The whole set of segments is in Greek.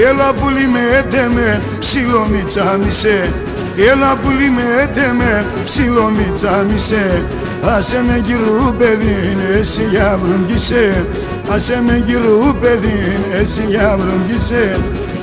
Έλα πουλί με έντεμε, ψήλο μη τσάμισε. Έλα πουλί με έντεμε, ψήλο μη τσάμισε. Άσε με γυρού παιδίν, εσύ για βρογγίσε. Άσε με γυρού παιδίν, εσύ για βρογγίσε.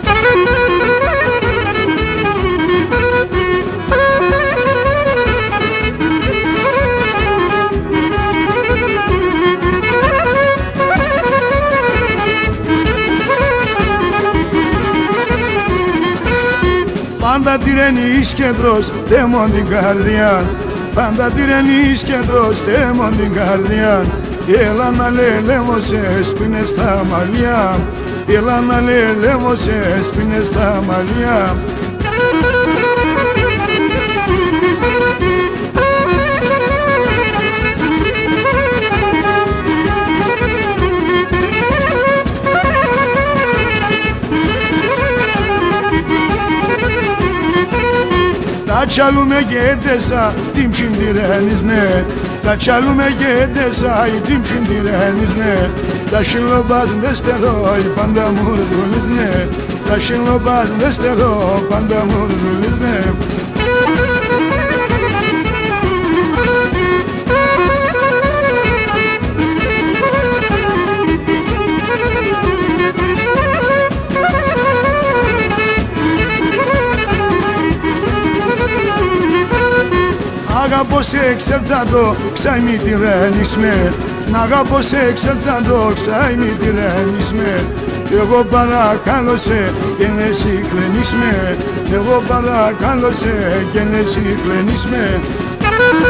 Πάντα τυρενείς κέντρος, τέμον την καρδιά. Πάντα τυρενείς κέντρος, τέμον την καρδιά. Έλα να λελέμωσες πίνες τα μαλλιά. Έλα να λελέμωσες πίνες τα μαλλιά. Τα τσαλούμε και έντεσα, την ψιντηρένεις ναι. Τα τσαλούμε και έντεσα, την ψιντηρένεις ναι. Τα σιλοπάς δεν στερώ, πάντα μου ρδούλεις ναι. Τα σιλοπάς δεν στερώ, πάντα μου ρδούλεις ναι. Αγαπώ σε εξερτζάντο, ξάι μη τυρένεις με. Ν' αγαπώ σε εξερτζάντο, ξάι μη τυρένεις με. Εγώ παρακαλώ σε και εσύ κλαίνεις με. Εγώ παρακαλώ σε και εσύ κλαίνεις με.